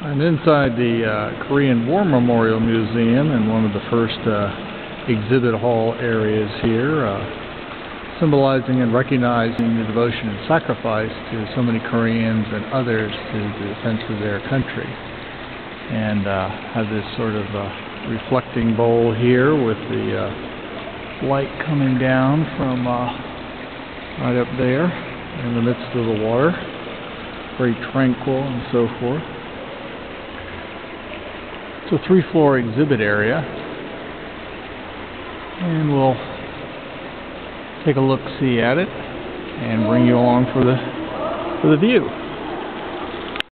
I'm inside the Korean War Memorial Museum in one of the first exhibit hall areas here, symbolizing and recognizing the devotion and sacrifice to so many Koreans and others to the defense of their country. And have this sort of reflecting bowl here with the light coming down from right up there in the midst of the water, very tranquil and so forth. It's a 3-floor exhibit area, and we'll take a look-see at it and bring you along for the view.